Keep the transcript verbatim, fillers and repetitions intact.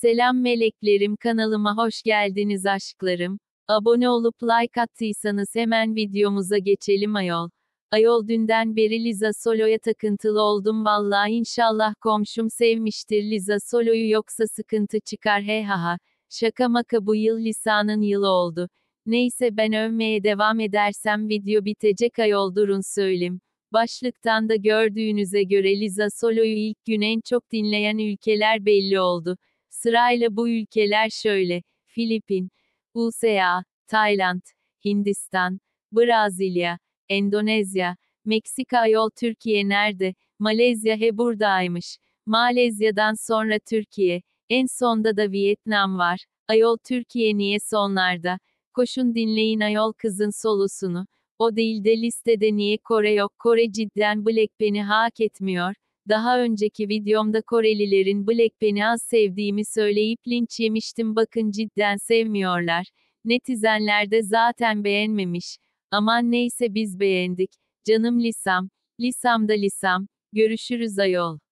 Selam meleklerim, kanalıma hoş geldiniz aşklarım. Abone olup like attıysanız hemen videomuza geçelim ayol. Ayol dünden beri Liza Solo'ya takıntılı oldum vallahi, inşallah komşum sevmiştir Liza Solo'yu, yoksa sıkıntı çıkar he haha. Şaka maka, bu yıl Lisa'nın yılı oldu. Neyse, ben övmeye devam edersem video bitecek ayol, durun söyleyeyim. Başlıktan da gördüğünüze göre Liza Solo'yu ilk gün en çok dinleyen ülkeler belli oldu. Sırayla bu ülkeler şöyle: Filipin, U S A, Tayland, Hindistan, Brezilya, Endonezya, Meksika. Ayol Türkiye nerede? Malezya he buradaymış. Malezya'dan sonra Türkiye, en sonda da Vietnam var. Ayol Türkiye niye sonlarda? Koşun dinleyin ayol kızın solusunu. O değil de listede niye Kore yok? Kore cidden Blackpink'i hak etmiyor. Daha önceki videomda Korelilerin Blackpink'i az sevdiğimi söyleyip linç yemiştim, bakın cidden sevmiyorlar. Netizenler de zaten beğenmemiş. Aman neyse, biz beğendik. Canım Lisam. Lisam da Lisam. Görüşürüz ayol.